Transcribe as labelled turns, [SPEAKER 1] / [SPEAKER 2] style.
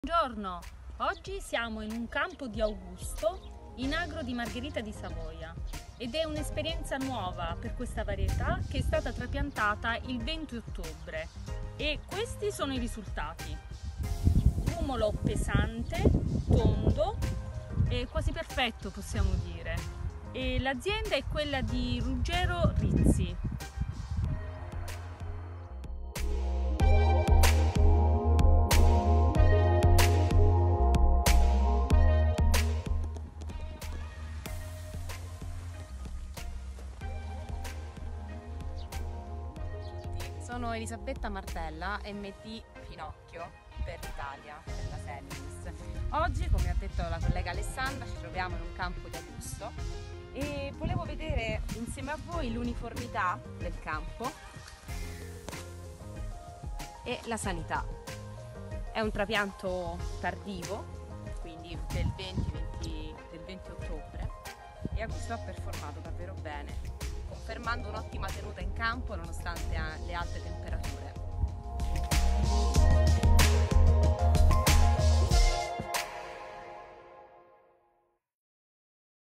[SPEAKER 1] Buongiorno, oggi siamo in un campo di Augusto in Agro di Margherita di Savoia ed è un'esperienza nuova per questa varietà che è stata trapiantata il 20 ottobre e questi sono i risultati. Cumulo pesante, tondo e quasi perfetto possiamo dire. E l'azienda è quella di Ruggero Rizzi.
[SPEAKER 2] Sono Elisabetta Martella, MD Finocchio per l'Italia, per la Sellis. Oggi, come ha detto la collega Alessandra, ci troviamo in un campo di Augusto e volevo vedere insieme a voi l'uniformità del campo e la sanità. È un trapianto tardivo, quindi del 20 ottobre, e Augusto ha performato davvero bene, confermando un'ottima tenuta in campo nonostante le alte temperature.